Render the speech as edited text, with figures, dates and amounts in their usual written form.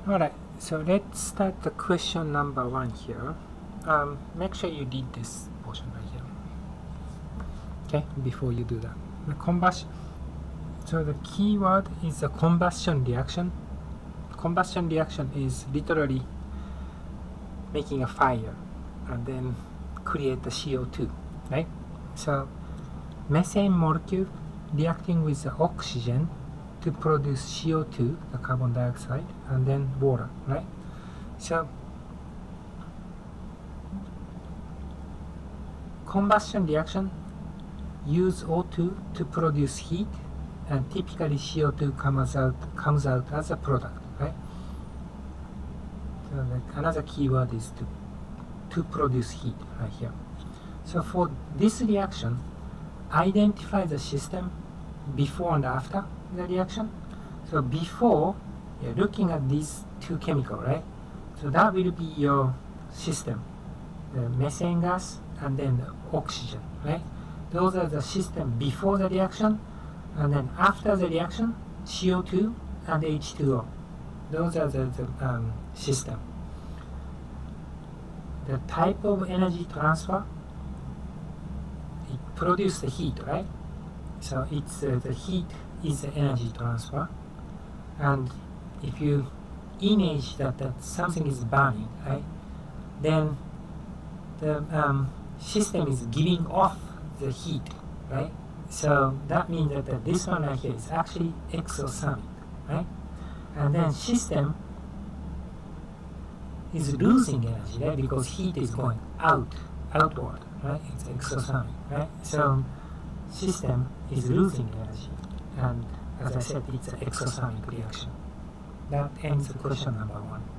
Alright, so let's start the question number 1 here. Make sure you read this portion right here. Okay, before you do that. The combustion. So the key word is the combustion reaction. Combustion reaction is literally making a fire and then create the CO2, right? So methane molecule reacting with the oxygen to produce CO2, the carbon dioxide, and then water, right? So combustion reaction use O2 to produce heat, and typically CO2 comes out as a product, right? So another keyword is to produce heat right here. So for this reaction, identify the system before and after the reaction. So before, you're looking at these two chemicals, right? So that will be your system, the methane gas and then the oxygen, right? Those are the system before the reaction, and then after the reaction, CO2 and H2O. Those are the system. The type of energy transfer, it produces the heat, right? So it's the heat is the energy transfer, and if you image that something is burning, right, then the system is giving off the heat, right? So that means that this one right here is actually exothermic, right? And then system is losing energy, right? Because heat is going outward, right? It's exothermic, right? So system is losing energy, and as I said, it's an exothermic reaction. That ends the question number 1.